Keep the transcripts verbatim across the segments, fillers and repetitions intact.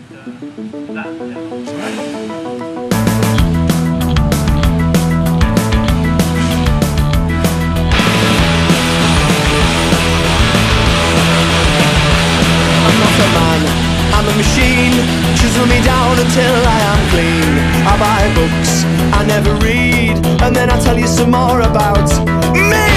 I'm a machine, chisel me down until I am clean. I buy books, I never read, and then I tell you some more about me.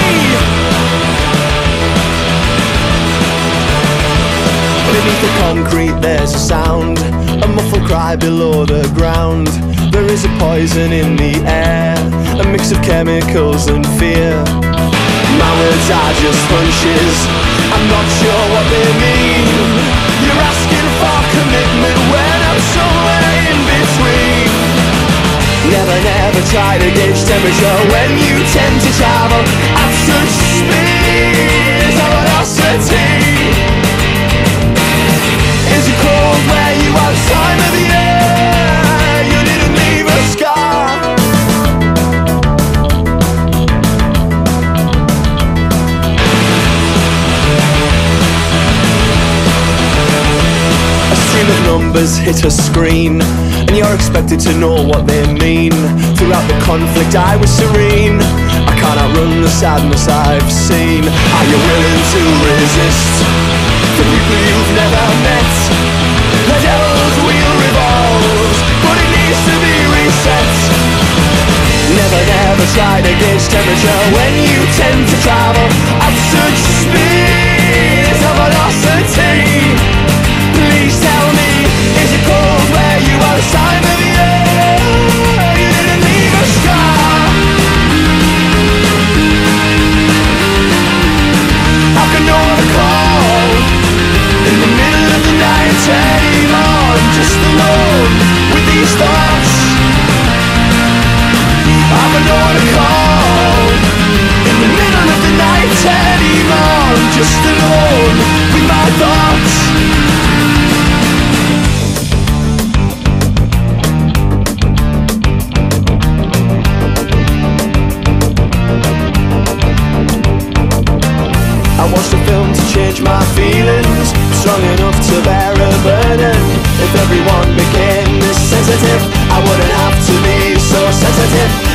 Beneath the concrete there's a sound, a muffled cry below the ground. There is a poison in the air, a mix of chemicals and fear. My words are just hunches, I'm not sure what they mean. You're asking for commitment when I'm somewhere in between. Never, never try to gauge temperature when you tend to travel at such speeds of velocity. Is it cold where you are this time of the year? You didn't leave a scar. Of numbers hit a screen, and you're expected to know what they mean. Throughout the conflict I was serene, I can't outrun the sadness I've seen. Are you willing to resist the people you've never met? The devil's wheel revolves, but it needs to be reset. Never, never try to gauge temperature when you tend to travel at such speeds of velocity. Please tell me, is it cold where you are this time of year? You didn't leave a scar. I can know the call in the middle of the night anymore. I'm just alone with these thoughts. I can know the call in the middle of the night anymore. I'm just alone with my thoughts. I watched a film to change my feelings, strong enough to bear a burden. If everyone became this sensitive, I wouldn't have to be so sensitive.